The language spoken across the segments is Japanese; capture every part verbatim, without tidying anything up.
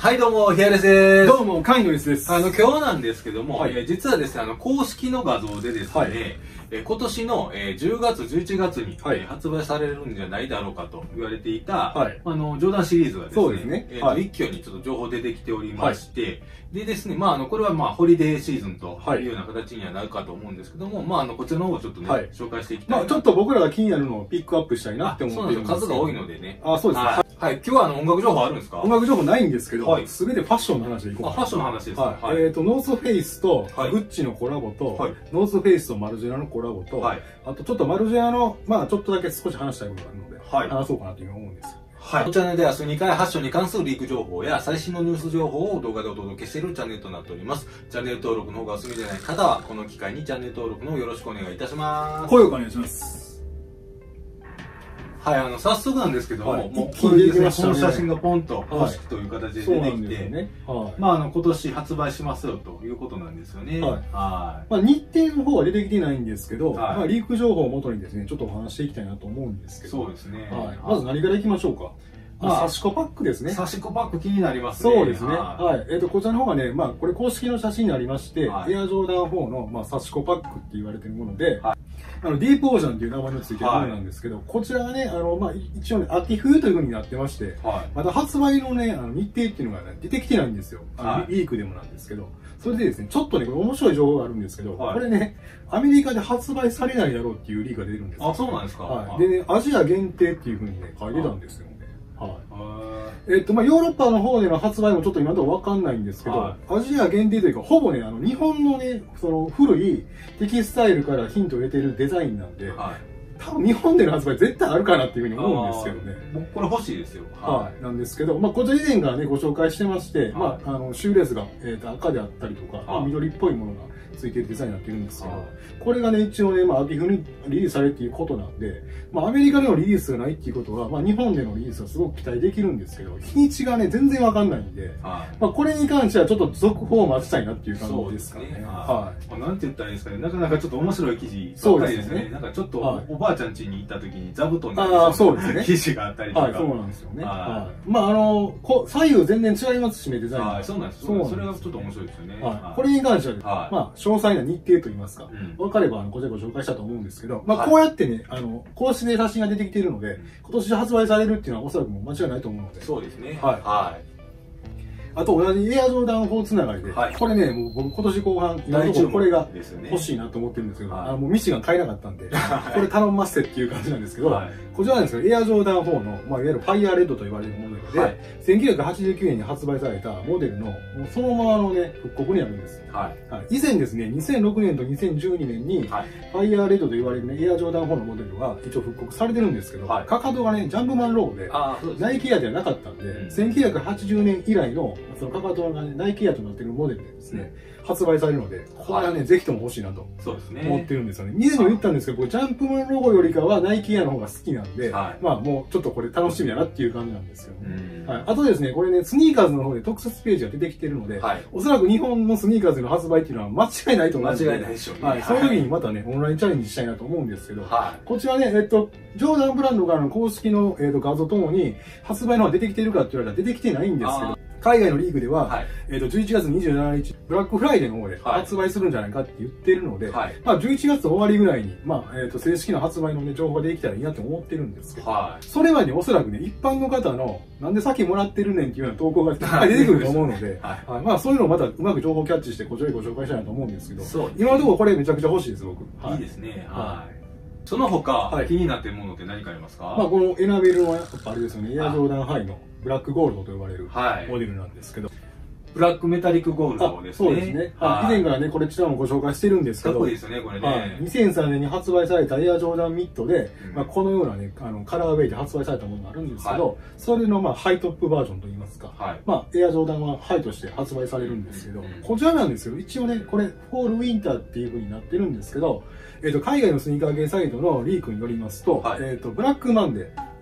はい、どうも、ヒアレスです。 どうも、カイノリスです。 あの、今日なんですけども、 はい、 えー、実はですね、あの、公式の画像でですね、はい、えー、今年の、えー、じゅうがつ、じゅういちがつに、はい、えー、発売されるんじゃないだろうかと言われていた、はい、あの、ジョーダンシリーズがですね、そうですね、えーと、はい、一挙にちょっと情報出てきておりまして、はい、でですね、まあ、あの、これはまあ、ホリデーシーズンというような形にはなるかと思うんですけども、まあ、あの、こちらの方をちょっとね、はい、紹介していきたいな。 まあ、ちょっと僕らが気になるのをピックアップしたいなって思ってるんですけど。 そうなんですよ、数が多いのでね。 あ、そうですね。 はいはい、今日はあの音楽情報あるんですか？ 音楽情報ないんですけど、すべてファッションの話でいこうかな。 ファッションの話ですか？ はい。えっと、ノースフェイスとグッチのコラボと、ノースフェイスとマルジェラのコラボと、あとちょっとマルジェラの、まあちょっとだけ少し話したいことがあるので、話そうかなというふうに思うんですよ。 はい。このチャンネルではスニーカーやファッションに関するリーク情報や最新のニュース情報を動画でお届けしているチャンネルとなっております。チャンネル登録の方がお済みでない方は、この機会にチャンネル登録の方よろしくお願いいたします。 声をお願いします。 はい、あの、早速なんですけども、 はい、 もう、 これですね、 この写真がポンと、公式という形で出てきて、 ね、はい、 まあ、あの、今年発売しますよということなんですよね。はい。はい。 まあ、日程の方は出てきてないんですけど、はい、まあ、リーク情報をもとにですね、ちょっとお話していきたいなと思うんですけど、 そうですね。 はい。まず何からいきましょうか。まあ、サシコパックですね。 サシコパック気になりますね。 そうですね。はい。えっと、こちらの方がね、まあ、これ公式の写真になりまして、エアジョーダンフォーの、まあ、サシコパックって言われてるもので、あの、ディープオーシャンっていう名前のついてるものなんですけど、こちらがね、あの、まあ、一応ね、秋冬という風になってまして、また発売のね、あの、日程っていうのがね、出てきてないんですよ。あの、リークでもなんですけど。それでですね、ちょっとね、これ面白い情報があるんですけど、これね、アメリカで発売されないだろうっていうリークが出るんですよ。 あ、そうなんですか？ はい。でね、アジア限定っていう風にね、書いてたんですよね。はい。えっと、まあ、ヨーロッパの方での発売もちょっと今のところわかんないんですけど、はい、アジア限定というか、ほぼね、あの、日本のね、その古いテキスタイルからヒントを得てるデザインなんで、はい、多分日本での発売絶対あるかなっていうふうに思うんですけどね。 僕これ欲しいですよ。 はい。なんですけど、まあ、こちら以前からね、ご紹介してまして、はい、まあ、あの、シューレースが、えっと、赤であったりとか、まあ、緑っぽいものがついてるデザインになってるんですけど、これがね、一応ね、まあ、秋冬にリリースされるっていうことなんで、まあ、アメリカでのリリースがないっていうことは、まあ、日本でのリリースはすごく期待できるんですけど、日にちがね、全然わかんないんで、はい、まあ、これに関してはちょっと続報を待ちたいなっていう感じですかね。ね、 はい。まあ、なんて言ったらいいですかね、なかなかちょっと面白い記事ばっかりですね。ですね、なんかちょっとおばあちゃん家に行った時に座布団にああ、そうですね。 記事があったりとか。 はい、そうなんですよね。はい。まあ、あの、こ左右全然違いますしね、デザイン。 はい、そうなんです。そう。それがちょっと面白いですよね。 はい。これに関しては、まあ、詳細な日程といいますか、分かれば、こちらご紹介したと思うんですけど、まあ、こうやってね、あの、公式で写真が出てきているので、今年発売されるっていうのはおそらくもう間違いないと思うので。 そうですね。 はい。はい。あと同じエアジョーダンフォーつながりで、はい、これね、もう僕今年後半、今のところこれが欲しいなと思ってるんですけど、はい、あもうミシガン買えなかったんで、これ頼ませてっていう感じなんですけど、はい、こちらなんですけど、エアジョーダンフォーの、まあ、いわゆるファイヤーレッドと言われるモデルで、はい、せんきゅうひゃくはちじゅうきゅうねんに発売されたモデルの、もうそのままのね、復刻になるんです。はい。はい、以前ですね、にせんろくねんとにせんじゅうにねんに、はい、ファイヤーレッドと言われるね、エアジョーダンフォーのモデルが一応復刻されてるんですけど、はい、かかとがね、ジャンプマンロゴで、ナイキエアではなかったんで、うん、せんきゅうひゃくはちじゅうねん以来の、そのかかとがね、ナイキエアとなっているモデルでですね、うん、発売されるので、これはね、ぜひとも欲しいなと思ってるんですよね。以前にも言ったんですけど、これジャンプマンロゴよりかはナイキエアの方が好きなんで、はい、まあもうちょっとこれ楽しみだなっていう感じなんですよね。はい、あとですね、これね、スニーカーズの方で特設ページが出てきてるので、はい、おそらく日本のスニーカーズの発売っていうのは間違いないと思うんで、 間違いないでしょうね。 はい、その時にまたね、オンラインチャレンジしたいなと思うんですけど、はい、こちらね、えっと、ジョーダンブランドからの公式の、えっと、画像ともに発売の方が出てきてるかって言われたら出てきてないんですけど、海外のリーグでは、はい、えっと、じゅういちがつにじゅうしちにち、ブラックフライデーの方で発売するんじゃないかって言ってるので、はい、まあ、じゅういちがつ終わりぐらいに、まあ、えっと、正式な発売のね、情報ができたらいいなと思ってるんですけど、はい、それはね、おそらくね、一般の方の、なんで先もらってるねんっていうような投稿が出てくると思うので、はいはい、まあ、そういうのをまたうまく情報キャッチして、こちらにご紹介したいなと思うんですけど、今のところこれめちゃくちゃ欲しいです、僕。 はい、いいですね。はい。その他、はい、気になってるものって何かありますか？ まあこのエナベルのやっぱあれですよね、エアジョーダンハイのブラックゴールドと呼ばれるモデルなんですけど、 ブラックメタリックゴールドですね。 そうですね。はい、以前からね、これちらもご紹介してるんですけど、 かっこいいですよね、これね。はい、 にせんさんねんに発売されたエアジョーダンミッドで、うん、まあこのようなね、あのカラーウェイで発売されたものがあるんですけど、はい、それのまあハイトップバージョンといいますか、はい、まあエアジョーダンはハイとして発売されるんですけど、うん、こちらなんですけど、一応ね、これフォールウィンターっていう風になってるんですけど、えっと、海外のスニーカー系サイトのリークによりますと、はい、えっと、ブラックマンデー、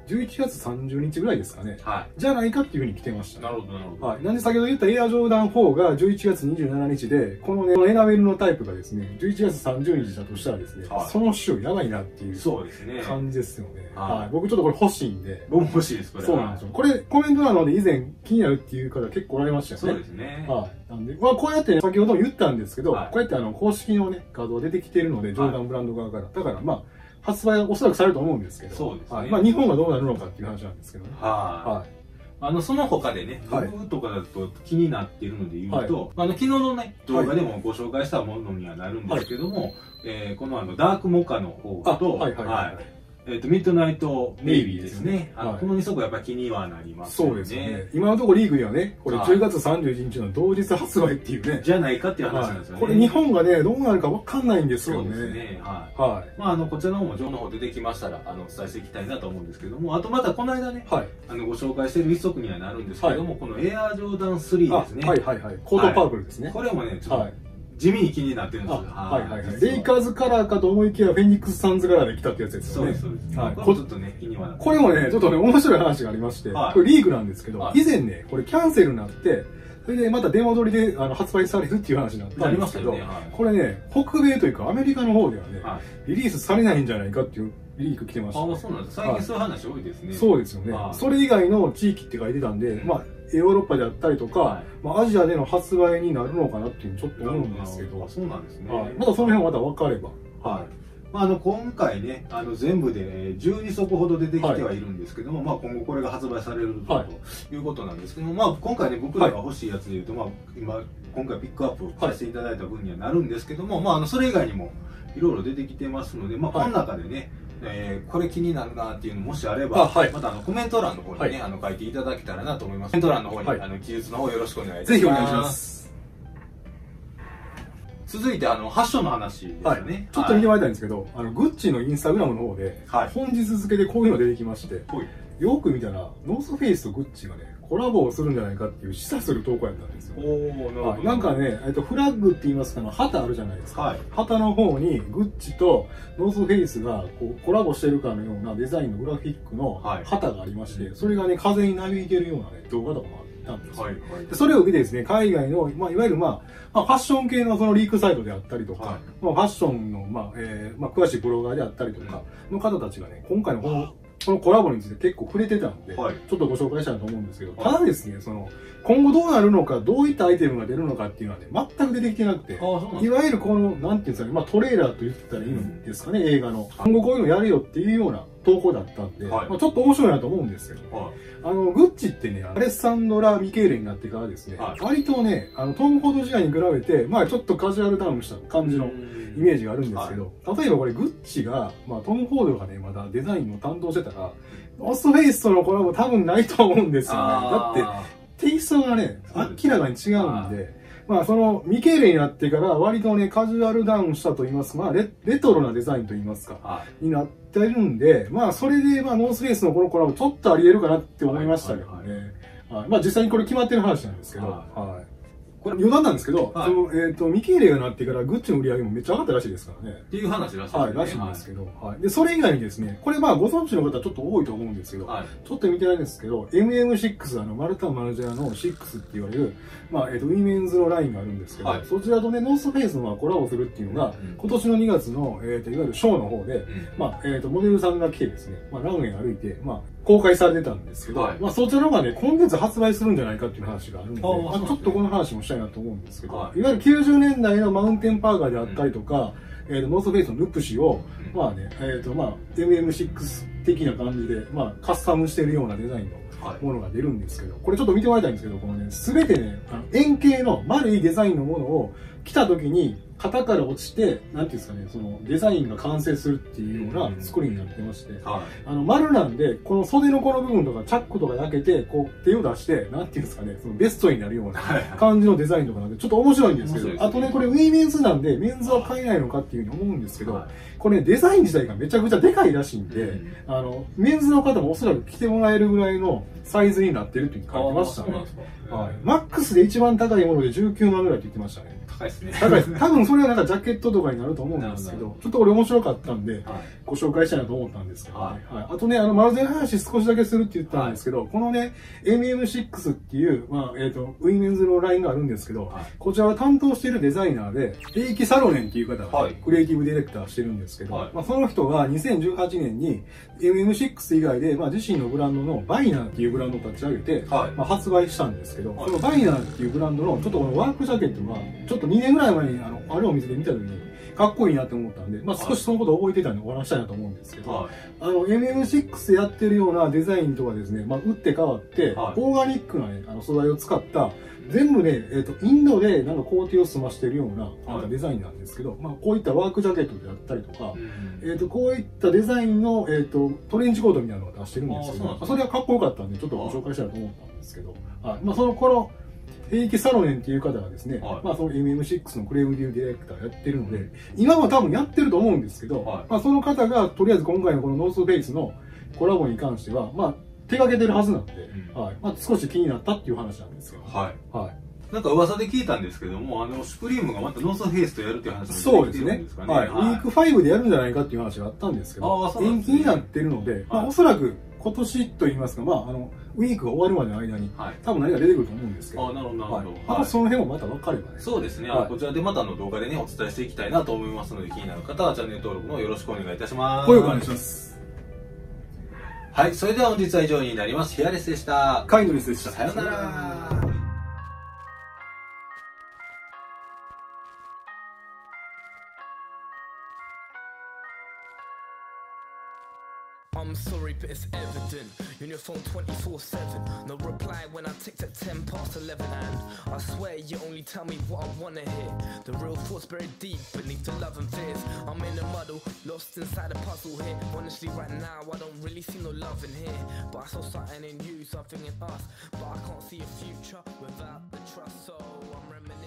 じゅういちがつさんじゅうにちぐらいですかね。はい。じゃないかっていうふうに来てました、 ね。なるほど、なるほど。 はい。なんで先ほど言ったエアジョーダンフォーがじゅういちがつにじゅうしちにちで、このね、エナメルのタイプがですね、じゅういちがつさんじゅうにちだとしたらですね、はい、その週やばいなっていうそうですね感じですよね。 はい。 はい、僕ちょっとこれ欲しいんで。 僕も欲しいです、これ。 そうなんですよ。これ、コメントなので以前気になるっていう方結構おられましたよね。 そうですね。 はい。なんで、まあこうやって、ね、先ほども言ったんですけど、はい、こうやってあの、公式のね、画像出てきてるので、ジョーダンブランド側から。だからまあ、発売はおそらくされると思うんですけど、 そうですね。 はい、まあ日本がどうなるのかっていう話なんですけどね。 はい。はい。あの、その他でね、僕とかだと気になっているので言うと、はい、あの、昨日のね、動画でもご紹介したものにはなるんですけども、はい、えー、このあの、ダークモカの方と、はいはいはい、はい、えっと、ミッドナイトネイビーですね。はい、このに足やっぱ気にはなりますね。 そうですね。今のところリーグにはね、これじゅうがつさんじゅういちにちの同日発売っていうね。 じゃないかっていう話なんですよね。 これ日本がね、どうなるかわかんないんですよね。 そうですね。はい。はい。まあ、あの、こちらの方も情報の方出てきましたら、あの、お伝えしていきたいなと思うんですけども、あとまたこの間ね、はい、あの、ご紹介している一足にはなるんですけども、このエアージョーダンスリーですね。 はいはいはい。コートパープルですね。 これもね、ちょっと、地味に気になってるんですよ。 はいはいはい。レイカーズカラーかと思いきや、フェニックスサンズカラーで来たってやつですよね。 そうです、そうです。はい。これちょっとね、気にはなって。 これもね、ちょっとね、面白い話がありまして、これリーグなんですけど、以前ね、これキャンセルになって、それでまた出戻りであの発売されるっていう話になったんですけど、これね、北米というかアメリカの方ではね、リリースされないんじゃないかっていうリーク来てました。 ああ、そうなんです。最近そういう話多いですね。 そうですよね。それ以外の地域って書いてたんで、まあ、ヨーロッパであったりとか、はい、まあアジアでの発売になるのかなっていうちょっと思うんですけど、 そうなんですね。 はい、またその辺また分かれば、 はい。まあ、あの今回ね、あの全部でじゅうにそくほど出てきてはいるんですけども、はい、まあ今後これが発売されると、はい、いうことなんですけども、まあ今回ね、僕らが欲しいやつでいうと、まあ今今回ピックアップさせていただいた分にはなるんですけども、まああのそれ以外にもいろいろ出てきてますので、まあこの中でね。えー、これ気になるなっていうのもしあれば、はい、またあのコメント欄の方にね、はい、あの書いていただけたらなと思います。コメント欄の方に、はい、あの記述の方よろしくお願いいたします。 ぜひお願いします。 続いてあのファッションの話ですよね。はい、 ちょっと見てもらいたいんですけど、はい、あのグッチのインスタグラムの方で、はい、本日付でこういうの出てきまして、はい、よく見たらノースフェイスとグッチがねコラボをするんじゃないかっていう示唆する投稿やったんですよ。おはい、なんかね、えっと、フラッグって言いますか、旗あるじゃないですか。はい、旗の方にグッチとノースフェイスがこうコラボしてるかのようなデザインのグラフィックの旗がありまして、はい、それがね、風になびいてるようなね、動画とかもあったんですよ。はいはい、でそれを見てですね、海外の、まあ、いわゆる、まあ、まあ、ファッション系のそのリークサイトであったりとか、はい、まあ、ファッションの、まあ、えー、まあ、詳しいブロガーであったりとかの方たちがね、今回のこの、このコラボについて結構触れてたんで、はい、ちょっとご紹介したいと思うんですけど、ただですね、その、今後どうなるのか、どういったアイテムが出るのかっていうのはね、全く出てきてなくて、いわゆるこの、なんていうんですかね、まあトレーラーと言ったらいいんですかね、うん、映画の。今後こういうのやるよっていうような投稿だったんで、はい、まあちょっと面白いなと思うんですけど、はい、あの、グッチってね、アレッサンドラ・ミケーレになってからですね、はい、割とね、あの、トム・フォード時代に比べて、まあちょっとカジュアルダウンした感じのイメージがあるんですけど、はい、例えばこれグッチが、まあトム・フォードがね、まだデザインを担当してたら、ノースフェイスとのコラボ多分ないと思うんですよね。だって、テイストがね、明らかに違うんで、まあそのミケーレになってから割とね、カジュアルダウンしたと言いますか、まあレレトロなデザインと言いますか、はい、になってるんで、まあそれでまあノースフェイスのこのコラボちょっとあり得るかなって思いましたけどね。はいはいはい、まあ実際にこれ決まってる話なんですけど、はい、はいこれ余談なんですけど、はい、そのえっ、ー、とミケーレがなってからグッチの売り上げもめっちゃ上がったらしいですからね。 っていう話らしいですね。 はい、らしいんですけど、はい。でそれ以外にですね、これまあご存知の方ちょっと多いと思うんですけど、はい、ちょっと見てないんですけど、エムエムシックス あのマルタンマルジェラのろくって言われるまあえっ、ー、とウィメンズのラインがあるんですけど、はい、そちらとねノースフェイスのコラボするっていうのが、うん、今年のにがつのえっ、ー、といわゆるショーの方で、うん、まあえっ、ー、とモデルさんが来てですね、まあランウェイ歩いてまあ公開されてたんですけど、はい、まあそちらの方がね、今月発売するんじゃないかっていう話があるんで、あまあ、ちょっとこの話もしたいなと思うんですけど、はい、いわゆるきゅうじゅうねんだいのマウンテンパーカーであったりとか、うん、えーとノースフェイスのルプシを、うん、まあね、えっ、ー、とまあ エムエムシックス 的な感じで、まあカスタムしてるようなデザインのものが出るんですけど、これちょっと見てもらいたいんですけど、このね、すべてね、あの円形の丸いデザインのものを着た時に、型から落ちて、なんていうんですかね、そのデザインが完成するっていうような作りになってまして、うんはい、あの丸なんで、この袖のこの部分とかチャックとか焼けて、こう手を出して、なんていうんですかね、そのベストになるような感じのデザインとかなんで、ちょっと面白いんですけど、ね、あとね、これウィーメンズなんで、メンズは買えないのかっていうふうに思うんですけど、はい、これ、ね、デザイン自体がめちゃくちゃでかいらしいんで、うん、あの、メンズの方もおそらく着てもらえるぐらいのサイズになってるって書いてましたね。はい。マックスで一番高いものでじゅうきゅうまんぐらいって言ってましたね。 高いですね。 高いですね。多分それはなんかジャケットとかになると思うんですけど、ちょっとこれ面白かったんで、ご紹介したいなと思ったんですけどね。はい。あとね、あの、マルゼンの話少しだけするって言ったんですけど、このね、エムエムシックス っていう、まあ、えっと、ウィメンズのラインがあるんですけど、こちらは担当しているデザイナーで、平木サロネンっていう方がクリエイティブディレクターしてるんですけど、まあ、その人がにせんじゅうはちねんに エムエムシックス 以外で、まあ、自身のブランドのバイナーっていうブランドを立ち上げて、まあ、発売したんですけど、このバイナーっていうブランドのちょっとこのワークジャケットが、ちょっとにねんぐらい前にあの、あるお店で見た時に、かっこいいなって思ったんで、まあ少しそのことを覚えてたんでお話したいなと思うんですけど、はい、あの エムエムシックス やってるようなデザインとかですね、まあ打って変わって、はい、オーガニックなね、あの素材を使った、全部ね、えっ、ー、と、インドでなんか工程を済ましてるような、なんかデザインなんですけど、はい、まあこういったワークジャケットであったりとか、うん、えっと、こういったデザインの、えっ、ー、と、トレンチコートみたいなのを出してるんですけど、そ, それはかっこよかったんで、ちょっとご紹介したいと思ったんですけど、はい、まあその、この、平木サロネンっていう方がですね、はい、まあその エムエムシックス のクレームディディレクターやってるので、今も多分やってると思うんですけど、はい、まあその方がとりあえず今回のこのノースフェイスのコラボに関しては、まあ手掛けてるはずなんで、うん、はい、まあ少し気になったっていう話なんですよ。はい。はい。 なんか噂で聞いたんですけども、あの、シュプリームがまたノースフェイスとやるっていう話もそうですね。はい。ウィークファイブでやるんじゃないかっていう話があったんですけど、延期になってるので、まあおそらく今年と言いますか、まああの、ウィークが終わるまでの間に、はい、多分何か出てくると思うんですけど。 あ、なるほど、なるほど。 またその辺もまた分かればね。 そうですね。はい、こちらでまたの動画でね、お伝えしていきたいなと思いますので、気になる方はチャンネル登録のよろしくお願いいたします。 ごお願いします。 はい、それでは本日は以上になります。ヒアレスでした。 カインドレスでした。 さようなら。 I'm sorry, but it's evident. You're on your phone twenty-four seven. No reply when I ticked at ten past eleven. And I swear you only tell me what I wanna hear. The real thoughts buried deep beneath the love and fears. I'm in a muddle, lost inside a puzzle here. Honestly, right now, I don't really see no love in here. But I saw something in you, something in us. But I can't see a future without the trust, so I'm reminiscing.